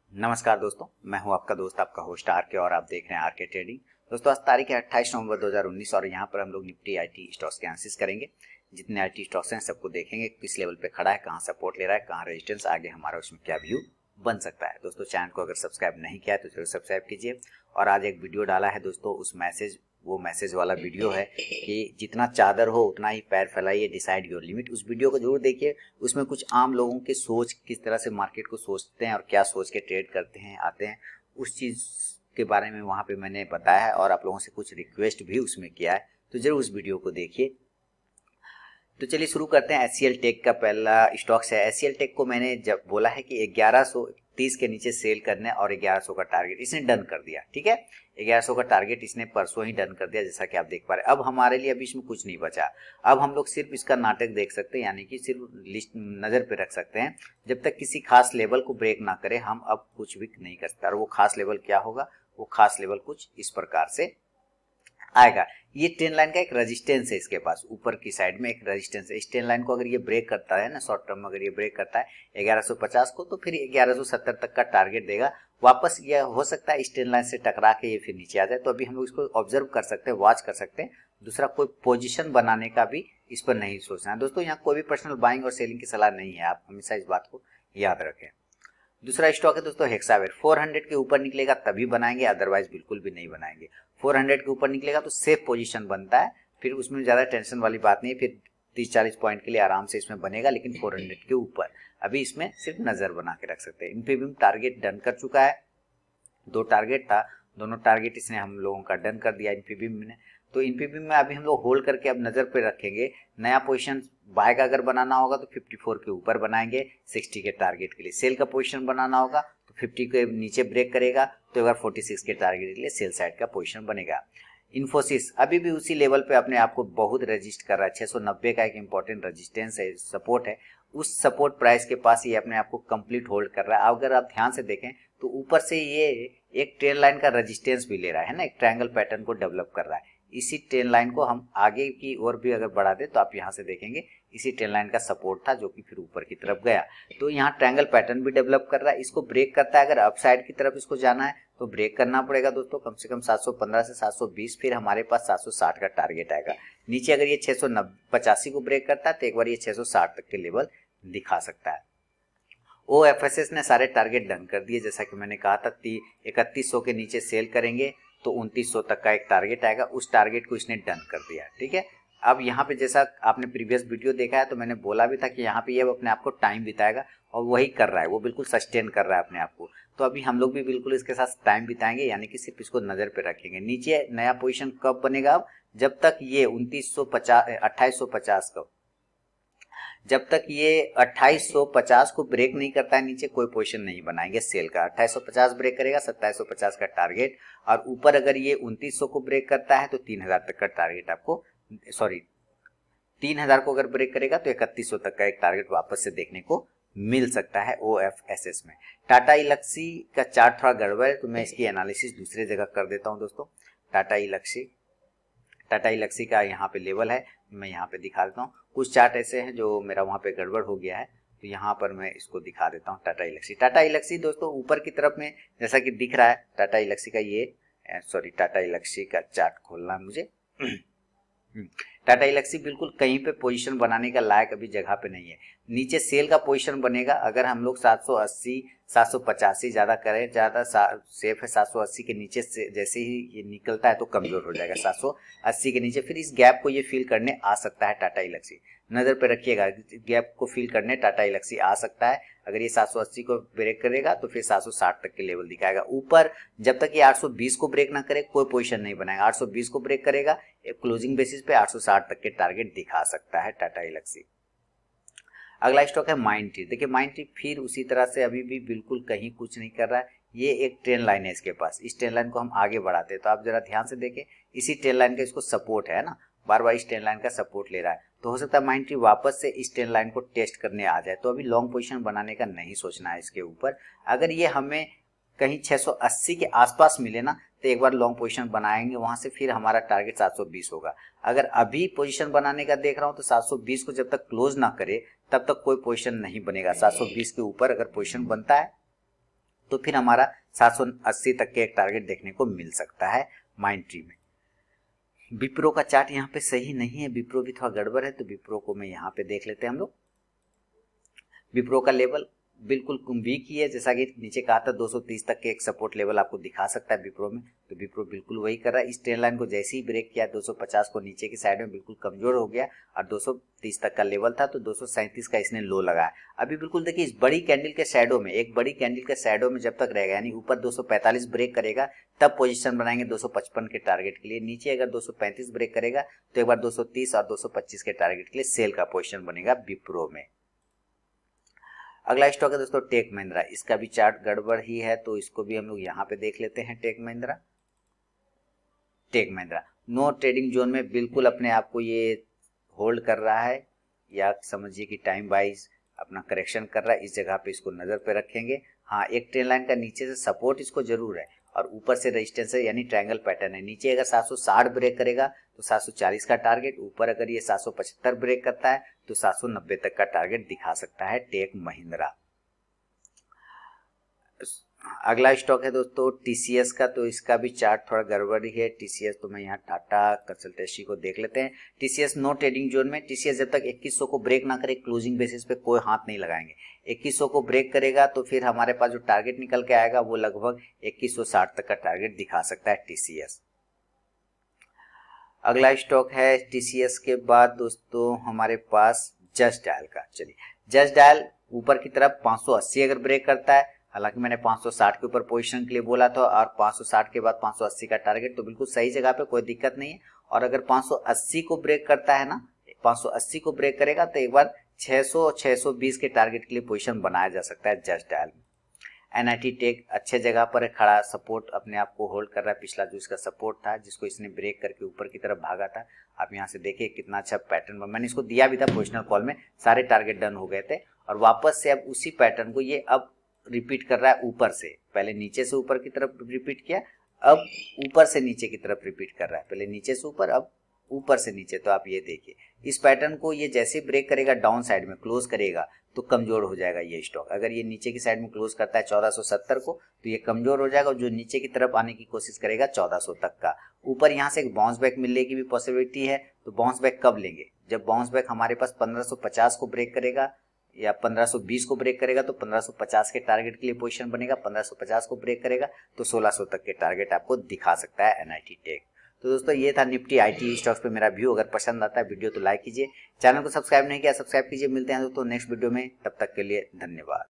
नमस्कार दोस्तों, मैं हूं आपका दोस्त, आपका होस्ट आरके और आप देख रहे हैं आरके ट्रेडिंग। दोस्तों आज तारीख है 28 नवंबर 2019 और यहां पर हम लोग निफ्टी आईटी स्टॉक्स के एनालिसिस करेंगे। जितने आईटी स्टॉक्स हैं सबको देखेंगे, किस लेवल पे खड़ा है, कहां सपोर्ट ले रहा है, कहां रेजिस्टेंस, आगे हमारा उसमें क्या व्यू बन सकता है। दोस्तों चैनल को अगर सब्सक्राइब नहीं किया है तो जरूर सब्सक्राइब कीजिए। और आज एक वीडियो डाला है दोस्तों, वो मैसेज वाला वीडियो है कि जितना चादर हो उतना ही पैर फैलाइए, डिसाइड योर लिमिट। उस वीडियो को जरूर देखिए। उसमें कुछ आम लोगों की सोच, किस तरह से मार्केट को सोचते हैं और क्या सोच के ट्रेड करते हैं, आते हैं, उस चीज के बारे में वहां पे मैंने बताया है और आप लोगों से कुछ रिक्वेस्ट भी उसमें किया है, तो जरूर उस वीडियो को देखिए। तो चलिए शुरू करते हैं। एचसीएल टेक का पहला स्टॉक्स है। एचसीएल टेक को मैंने जब बोला है कि 1130 के नीचे सेल करने और 1100 का टारगेट इसने डन कर दिया। ठीक है, 1100 का टारगेट इसने परसों ही डन कर दिया, जैसा कि आप देख पा रहे हैं। अब हमारे लिए अभी इसमें कुछ नहीं बचा। अब हम लोग सिर्फ इसका नाटक देख सकते हैं, यानी कि सिर्फ लिस्ट नजर पे रख सकते हैं। जब तक किसी खास लेवल को ब्रेक ना करे हम अब कुछ भी नहीं कर सकते। और वो खास लेवल क्या होगा? वो खास लेवल कुछ इस प्रकार से आएगा। ये ट्रेंड लाइन का एक रेजिस्टेंस है, इसके पास ऊपर की साइड में एक रेजिस्टेंस है। इस ट्रेंड लाइन को अगर ये ब्रेक करता है ना, शॉर्ट टर्म में अगर ये ब्रेक करता है 1150 को, तो फिर 1170 तक का टारगेट देगा। वापस ये हो सकता है इस ट्रेंड लाइन से टकरा के ये फिर नीचे आ जाए। तो अभी हम लोग इसको ऑब्जर्व कर सकते हैं, वॉच कर सकते हैं। दूसरा, कोई पोजीशन बनाने का भी इस पर नहीं सोचना है दोस्तों। यहाँ कोई भी पर्सनल बाइंग और सेलिंग की सलाह नहीं है, आप हमेशा इस बात को याद रखें। दूसरा स्टॉक है दोस्तों हेक्सावेयर। 400 के ऊपर निकलेगा तभी बनाएंगे, अदरवाइज बिल्कुल भी नहीं बनाएंगे। 400 के ऊपर निकलेगा तो सेफ पोजीशन बनता है, फिर उसमें ज्यादा टेंशन वाली बात नहीं है। फिर 30-40 पॉइंट के लिए आराम से इसमें बनेगा, लेकिन 400 के ऊपर अभी इसमें सिर्फ नजर बना के रख सकते हैं। इन्फीबीम टारगेट डन कर चुका है, 2 टारगेट था, दोनों टारगेट इसने हम लोगों का डन कर दिया इन्फीबीम ने। तो इन्फीबीम में अभी हम लोग होल्ड करके अब नजर पे रखेंगे। नया पोजीशन बाय का अगर बनाना होगा तो 54 के ऊपर बनाएंगे 60 के टारगेट के लिए। सेल का पोजीशन बनाना होगा तो 50 के नीचे ब्रेक करेगा तो अगर 46 के टारगेट के लिए सेल साइड का पोजीशन बनेगा। इन्फोसिस अभी भी उसी लेवल पे अपने आप को बहुत रजिस्ट कर रहा है। 690 का एक इंपॉर्टेंट रजिस्टेंस है, सपोर्ट है। उस सपोर्ट प्राइस के पास ये अपने आप को कंप्लीट होल्ड कर रहा है। अगर आप ध्यान से देखें तो ऊपर से ये एक ट्रेंड लाइन का रेजिस्टेंस भी ले रहा है ना, एक ट्रायंगल पैटर्न को डेवलप कर रहा है। इसी ट्रेंड लाइन को हम आगे की ओर भी अगर बढ़ा दे तो आप यहाँ से देखेंगे इसी ट्रेंड लाइन का सपोर्ट था, जो कि फिर ऊपर की तरफ गया। तो यहाँ ट्रायंगल पैटर्न भी डेवलप कर रहा है, इसको ब्रेक करता है। अगर अपसाइड की तरफ इसको जाना है तो ब्रेक करना पड़ेगा दोस्तों, कम से कम 715 से 720, फिर हमारे पास 760 का टारगेट आएगा। नीचे अगर ये 685 को ब्रेक करता है तो एक बार ये 660 तक के लेवल दिखा सकता है। OFSS ने सारे टारगेट डन कर दिए, जैसा कि मैंने कहा था 3100 के नीचे सेल करेंगे तो 2900 तक का एक टारगेट आएगा। उस टारगेट को इसने डन कर दिया। ठीक है, अब यहाँ पे जैसा आपने प्रीवियस वीडियो देखा है तो मैंने बोला भी था कि यहाँ पे ये अपने आप को टाइम बिताएगा और वही कर रहा है, वो बिल्कुल सस्टेन कर रहा है अपने आप को। तो अभी हम लोग भी बिल्कुल इसके साथ टाइम बिताएंगे, यानी कि सिर्फ इसको नजर पे रखेंगे। नीचे नया पोजीशन कब बनेगा? अब जब तक ये 2850 का, जब तक ये 2850 को ब्रेक नहीं करता है नीचे, कोई पोजीशन नहीं बनाएंगे सेल का। 2850 ब्रेक करेगा, 2750 का टारगेट, और ऊपर अगर ये 2900 को ब्रेक करता है तो 3000 तक का टारगेट आपको, 3000 को अगर ब्रेक करेगा तो 3100 तक का एक टारगेट वापस से देखने को मिल सकता है OFSS में। टाटा इलक्सी का चार्ट थोड़ा गड़बड़ है तो मैं इसकी एनालिसिस दूसरे जगह कर देता हूं दोस्तों। टाटा इलक्सी का यहाँ पे लेवल है, मैं यहाँ पे दिखा देता हूँ। कुछ चार्ट ऐसे हैं जो मेरा वहाँ पे गड़बड़ हो गया है, तो यहाँ पर मैं इसको दिखा देता हूँ। टाटा इलक्सी दोस्तों ऊपर की तरफ में जैसा कि दिख रहा है, टाटा इलक्सी का चार्ट खोलना है मुझे। टाटा इलक्सी बिल्कुल कहीं पे पोजीशन बनाने का लायक अभी जगह पे नहीं है। नीचे सेल का पोजीशन बनेगा। अगर हम लोग 780 785 ज्यादा करें, ज्यादा सेफ है। 780 के नीचे से जैसे ही ये निकलता है तो कमजोर हो जाएगा 780 के नीचे। फिर इस गैप को ये फील करने आ सकता है टाटा इलक्सी, नजर पे रखिएगा। गैप को फील करने टाटा इलक्सी आ सकता है। अगर ये 780 को ब्रेक करेगा तो फिर 760 तक के लेवल दिखाएगा। ऊपर जब तक ये 820 को ब्रेक ना करे कोई पोजीशन नहीं बनाएगा। 820 को ब्रेक करेगा, क्लोजिंग बेसिस पे 860 तक के टारगेट दिखा सकता है टाटा इलक्सी। अगला स्टॉक है माइंडट्री। देखिए माइंडट्री फिर उसी तरह से अभी भी बिल्कुल कहीं कुछ नहीं कर रहा है। ये एक ट्रेंड लाइन है इसके पास, इस ट्रेंड लाइन को हम आगे बढ़ाते हैं तो आप जरा ध्यान से देखें, इसी ट्रेंड लाइन का इसको सपोर्ट है ना, बार बार इस ट्रेंड लाइन का सपोर्ट ले रहा है। तो हो सकता है माइंडट्री वापस से इस ट्रेंड लाइन को टेस्ट करने आ जाए। तो अभी लॉन्ग पोजीशन बनाने का नहीं सोचना है इसके ऊपर। अगर ये हमें कहीं 680 के आसपास मिले ना तो एक बार लॉन्ग पोजीशन बनाएंगे, वहां से फिर हमारा टारगेट 720 होगा। अगर अभी पोजीशन बनाने का देख रहा हूं तो 720 को जब तक क्लोज ना करे तब तक कोई पोजीशन नहीं बनेगा। 720 के ऊपर अगर पोजीशन बनता है तो फिर हमारा 780 तक के एक टारगेट देखने को मिल सकता है माइंडट्री में। विप्रो का चार्ट यहाँ पे सही नहीं है, विप्रो भी थोड़ा गड़बड़ है, तो विप्रो को मैं यहाँ पे देख लेते हैं हम लोग। विप्रो का लेवल बिल्कुल वीक ही है, जैसा कि नीचे कहा था 230 तक के एक सपोर्ट लेवल आपको दिखा सकता है विप्रो में, तो विप्रो बिल्कुल वही कर रहा है। इस ट्रेंड लाइन को जैसे ही ब्रेक किया 250 को नीचे की साइड में बिल्कुल कमजोर हो गया और 230 तक का लेवल था, तो 237 का इसने लो लगाया। अभी बिल्कुल देखिए इस बड़ी कैंडल के शैडो में, एक बड़ी कैंडल के शैडो में जब तक रहेगा, यानी ऊपर 245 ब्रेक करेगा तब पोजीशन बनाएंगे 255 के टारगेट के लिए। नीचे अगर 235 ब्रेक करेगा तो एक बार 230 और 225 के टारगेट के लिए सेल का पोजीशन बनेगा विप्रो में। अगला स्टॉक है दोस्तों टेक महिंद्रा, इसका भी चार्ट गड़बड़ ही है, तो इसको भी हम लोग यहाँ पे देख लेते हैं। Tech Mahindra no trading zone में बिल्कुल अपने आप को ये होल्ड कर रहा है, या समझिए कि टाइम वाइज अपना करेक्शन कर रहा है। इस जगह पे इसको नजर पे रखेंगे। हाँ, एक ट्रेंड लाइन का नीचे से सपोर्ट इसको जरूर है और ऊपर से रेजिस्टेंस है, यानी ट्रायंगल पैटर्न है। नीचे अगर 760 ब्रेक करेगा तो 740 का टारगेट, ऊपर अगर ये 775 ब्रेक करता है तो 790 तक का टारगेट दिखा सकता है टेक महिंद्रा। अगला स्टॉक है दोस्तों टीसीएस का, तो इसका भी चार्ट थोड़ा गड़बड़ ही है। टीसीएस तो मैं यहाँ टाटा कंसल्टेंसी को देख लेते हैं। टीसीएस नो ट्रेडिंग जोन में, टीसीएस जब तक 2100 को ब्रेक ना करे क्लोजिंग बेसिस पे कोई हाथ नहीं लगाएंगे। 2100 को ब्रेक करेगा तो फिर हमारे पास जो टारगेट निकल के आएगा वो लगभग 2160 तक का टारगेट दिखा सकता है टीसीएस। अगला स्टॉक है टीसीएस के बाद दोस्तों हमारे पास जस्ट डायल का। चलिए, जस्ट डायल ऊपर की तरफ 580 अगर ब्रेक करता है, हालांकि मैंने 560 के ऊपर पोजीशन के लिए बोला था और 560 के बाद 580 का टारगेट, तो बिल्कुल सही जगह पे, कोई दिक्कत नहीं है। और अगर 580 को ब्रेक करता है ना, 580 को ब्रेक करेगा तो एक बार 600 620 के टारगेट के लिए पोजीशन बनाया जा सकता है जस्ट डायल में। एनआईटी टेक अच्छे जगह पर खड़ा, सपोर्ट अपने आप को होल्ड कर रहा है। पिछला जो इसका सपोर्ट था जिसको इसने ब्रेक करके ऊपर की तरफ भागा था, आप यहाँ से देखिए कितना अच्छा पैटर्न, मैंने इसको दिया भी था पोजिशनल कॉल में, सारे टारगेट डन हो गए थे और वापस से अब उसी पैटर्न को ये अब रिपीट कर रहा है ऊपर से। पहले नीचे से ऊपर की तरफ रिपीट किया, अब ऊपर से नीचे की तरफ रिपीट कर रहा है। पहले नीचे से ऊपर, अब ऊपर से नीचे। तो आप ये देखिए इस पैटर्न को ये जैसे ब्रेक करेगा डाउन साइड में क्लोज करेगा तो कमजोर हो जाएगा ये स्टॉक। अगर ये नीचे की साइड में क्लोज करता है 1470 को तो ये कमजोर हो जाएगा, जो नीचे की तरफ आने की कोशिश करेगा 1400 तक का। ऊपर यहाँ से एक बाउंस बैक मिलने की भी पॉसिबिलिटी है, तो बाउंस बैक कब लेंगे, जब बाउंस बैक हमारे पास 1550 को ब्रेक करेगा या 1520 को ब्रेक करेगा तो 1550 के टारगेट के लिए पोजीशन बनेगा। 1550 को ब्रेक करेगा तो 1600 तक के टारगेट आपको दिखा सकता है एनआईटी टेक। तो दोस्तों ये था निफ्टी आईटी स्टॉक्स पे मेरा व्यू। अगर पसंद आता है वीडियो तो लाइक कीजिए, चैनल को सब्सक्राइब नहीं किया सब्सक्राइब कीजिए। मिलते हैं दोस्तों नेक्स्ट वीडियो में, तब तक के लिए धन्यवाद।